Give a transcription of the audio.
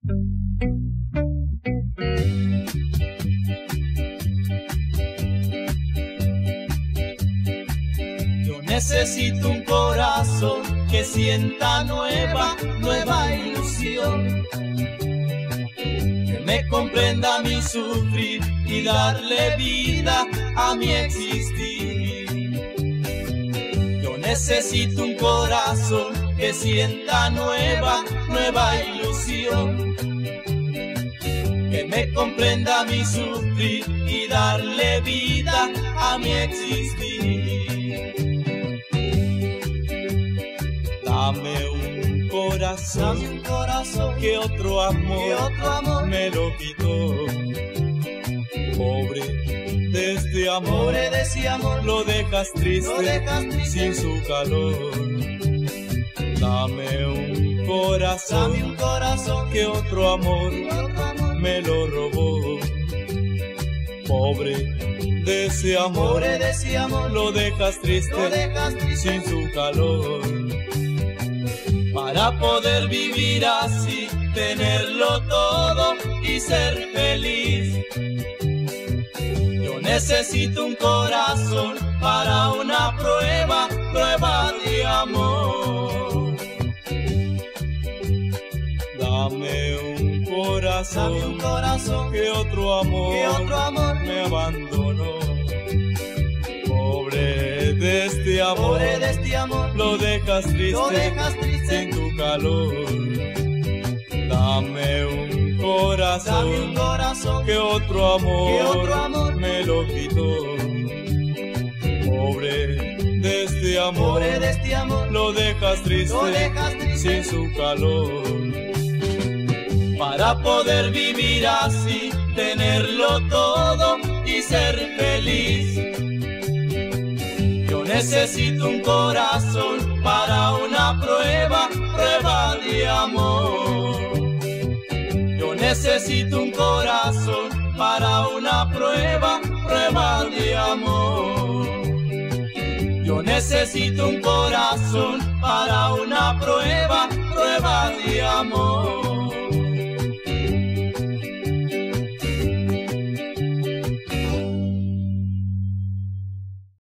Yo necesito un corazón que sienta nueva ilusión, que me comprenda mi sufrir y darle vida a mi existir. Yo necesito un corazón que sienta nueva ilusión, que me comprenda mi sufrir y darle vida a mi existir. Dame un corazón que otro amor me lo quitó. Pobre de este amor, lo dejas triste sin su calor. Dame un corazón que otro amor me lo robó. Pobre de ese amor, lo dejas triste sin su calor. Para poder vivir así, tenerlo todo y ser feliz, yo necesito un corazón para una prueba de amor. Dame un corazón que otro amor me abandonó. Pobre de este amor, lo dejas triste sin tu calor. Dame un corazón que otro amor me lo quitó. Pobre de este amor, lo dejas triste sin su calor. Para poder vivir así, tenerlo todo y ser feliz, yo necesito un corazón para una prueba de amor. Yo necesito un corazón para una prueba de amor. Yo necesito un corazón para una prueba